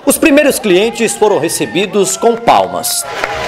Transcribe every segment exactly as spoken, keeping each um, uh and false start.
Os primeiros clientes foram recebidos com palmas.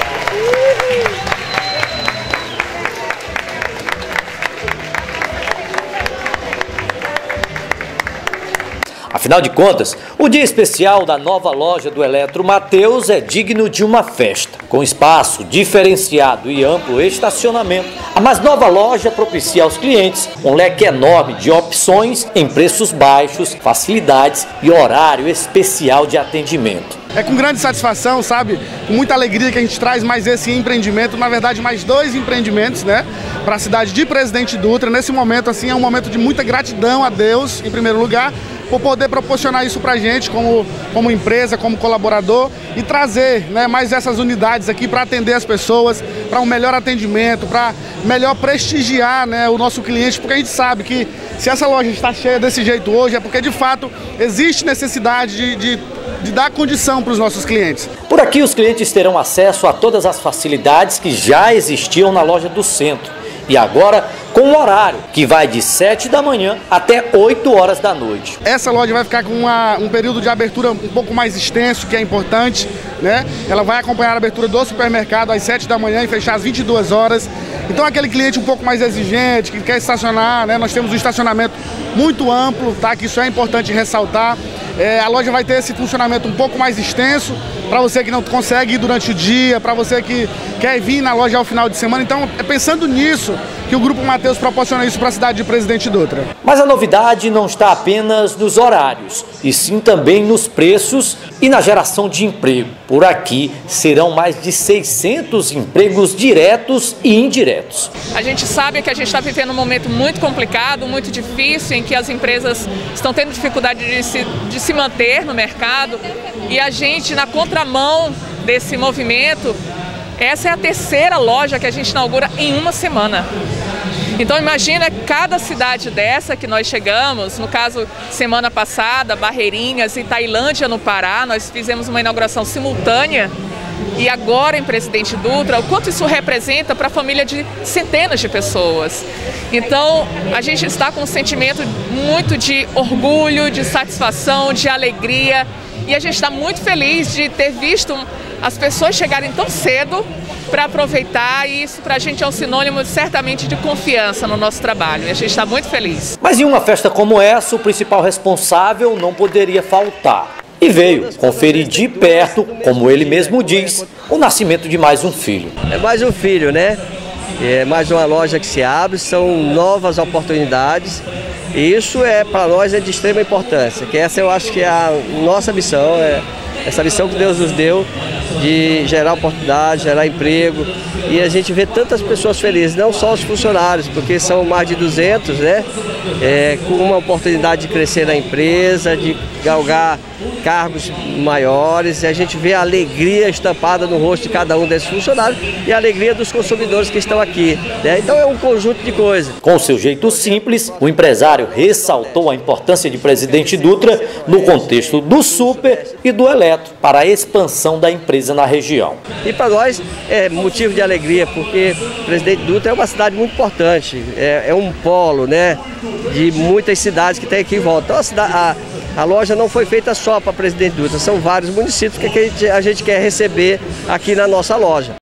Afinal de contas, o dia especial da nova loja do Eletro Mateus é digno de uma festa. Com espaço diferenciado e amplo estacionamento, a mais nova loja propicia aos clientes um leque enorme de opções em preços baixos, facilidades e horário especial de atendimento. É com grande satisfação, sabe, com muita alegria que a gente traz mais esse empreendimento, na verdade mais dois empreendimentos, né, para a cidade de Presidente Dutra. Nesse momento, assim, é um momento de muita gratidão a Deus, em primeiro lugar, por poder proporcionar isso para a gente como, como empresa, como colaborador e trazer, né, mais essas unidades aqui para atender as pessoas, para um melhor atendimento, para melhor prestigiar, né, o nosso cliente, porque a gente sabe que se essa loja está cheia desse jeito hoje é porque de fato existe necessidade de, de de dar condição para os nossos clientes. Por aqui os clientes terão acesso a todas as facilidades que já existiam na loja do centro e agora com um horário que vai de sete da manhã até oito horas da noite. Essa loja vai ficar com uma, um período de abertura um pouco mais extenso, que é importante, né? Ela vai acompanhar a abertura do supermercado às sete da manhã e fechar às vinte e duas horas. Então aquele cliente um pouco mais exigente, que quer estacionar, né? Nós temos um estacionamento muito amplo, tá? Que isso é importante ressaltar. É, a loja vai ter esse funcionamento um pouco mais extenso, para você que não consegue ir durante o dia, para você que quer vir na loja ao final de semana. Então é pensando nisso que o Grupo Mateus proporciona isso para a cidade de Presidente Dutra. Mas a novidade não está apenas nos horários, e sim também nos preços e na geração de emprego. Por aqui serão mais de seiscentos empregos diretos e indiretos. A gente sabe que a gente está vivendo um momento muito complicado, muito difícil, em que as empresas estão tendo dificuldade de se, de se manter no mercado, e a gente, na contramão desse movimento, essa é a terceira loja que a gente inaugura em uma semana. Então imagina cada cidade dessa que nós chegamos, no caso semana passada, Barreirinhas e Tailândia no Pará, nós fizemos uma inauguração simultânea, e agora em Presidente Dutra, o quanto isso representa para a família de centenas de pessoas. Então a gente está com um sentimento muito de orgulho, de satisfação, de alegria, e a gente está muito feliz de ter visto as pessoas chegarem tão cedo para aproveitar, e isso para a gente é um sinônimo certamente de confiança no nosso trabalho, e a gente está muito feliz. Mas em uma festa como essa, o principal responsável não poderia faltar. E veio conferir de perto, como ele mesmo diz, o nascimento de mais um filho. É mais um filho, né? É mais uma loja que se abre, são novas oportunidades. E isso é para nós é de extrema importância, que essa eu acho que é a nossa missão, é essa missão que Deus nos deu de gerar oportunidade, gerar emprego, e a gente vê tantas pessoas felizes, não só os funcionários, porque são mais de duzentos, né? É, com uma oportunidade de crescer na empresa, de galgar cargos maiores, e a gente vê a alegria estampada no rosto de cada um desses funcionários e a alegria dos consumidores que estão aqui, né? Então é um conjunto de coisas. Com seu jeito simples, o empresário ressaltou a importância de Presidente Dutra no contexto do super e do eletro para a expansão da empresa na região. E para nós é motivo de alegria, porque Presidente Dutra é uma cidade muito importante, é, é um polo, né, de muitas cidades que tem aqui em volta. Então a, cidade, a, a loja não foi feita só para Presidente Dutra, são vários municípios que a gente, a gente quer receber aqui na nossa loja.